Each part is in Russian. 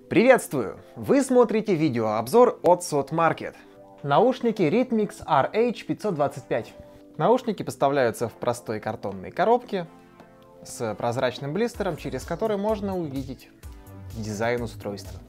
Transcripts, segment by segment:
Приветствую! Вы смотрите видеообзор от SOTMarket. Наушники Rhythmix RH525. Наушники поставляются в простой картонной коробке с прозрачным блистером, через который можно увидеть дизайн устройства.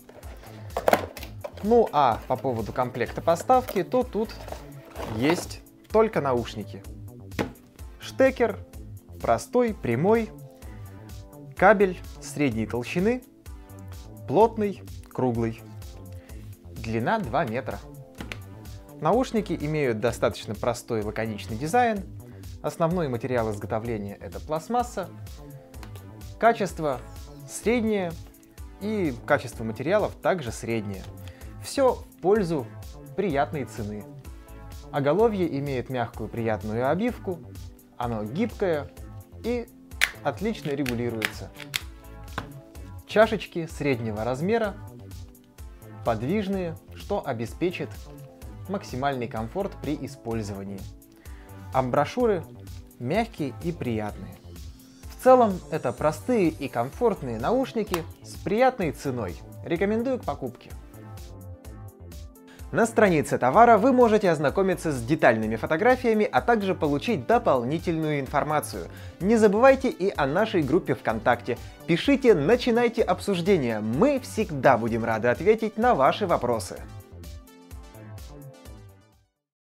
Ну а по поводу комплекта поставки, то тут есть только наушники. Штекер простой, прямой, кабель средней толщины, плотный, круглый. Длина 2 метра. Наушники имеют достаточно простой лаконичный дизайн. Основной материал изготовления — это пластмасса. Качество среднее и качество материалов также среднее. Все в пользу приятной цены. Оголовье имеет мягкую приятную обивку, оно гибкое и отлично регулируется. Чашечки среднего размера, подвижные, что обеспечит максимальный комфорт при использовании. Амбушюры мягкие и приятные. В целом это простые и комфортные наушники с приятной ценой. Рекомендую к покупке. На странице товара вы можете ознакомиться с детальными фотографиями, а также получить дополнительную информацию. Не забывайте и о нашей группе ВКонтакте. Пишите, начинайте обсуждение. Мы всегда будем рады ответить на ваши вопросы.